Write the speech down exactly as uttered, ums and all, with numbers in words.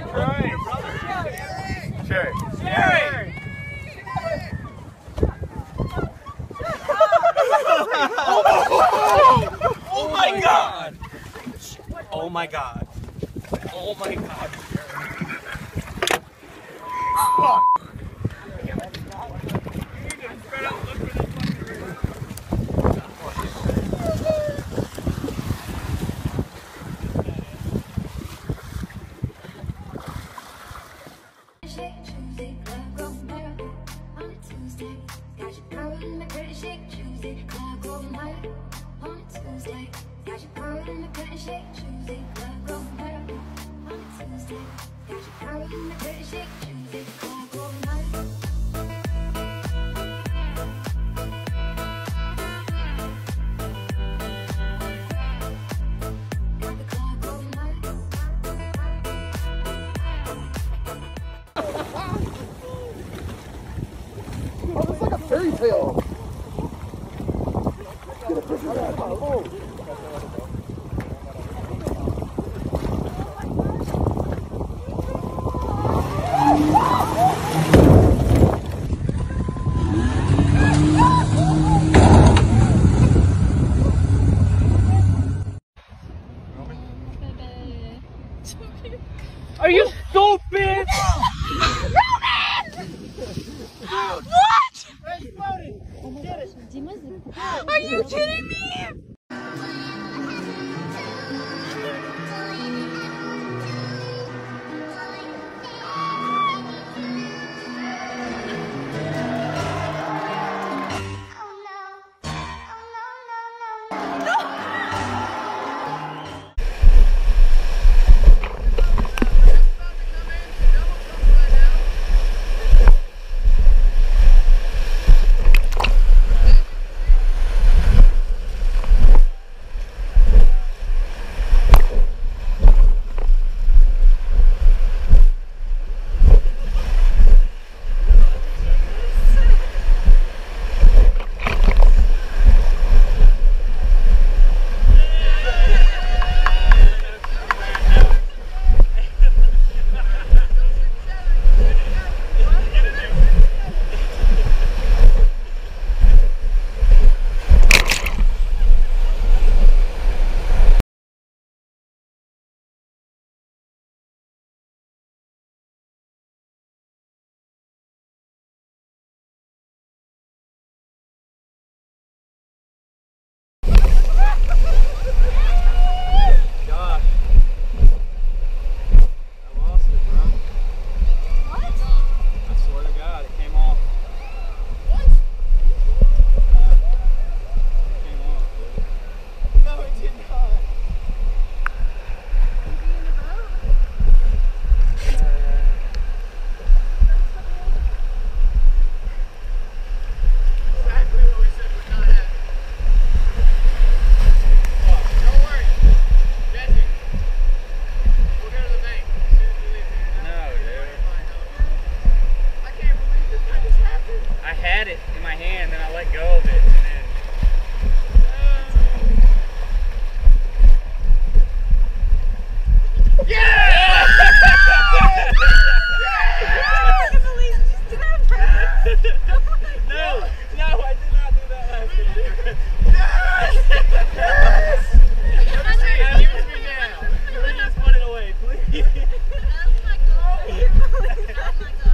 Sherry. Sherry. Oh my God! Oh my God! Oh my God! Fuck! Oh, it's like a fairy tale. Get a picture of that. Oh. Are you stupid? What? Are you kidding me? I had it in my hand, and I let go of it, and then... Yeah! No, no, I did not do that last time. Yes! Yes! Let me see, give it to me now. Please put it away, please. Oh my God.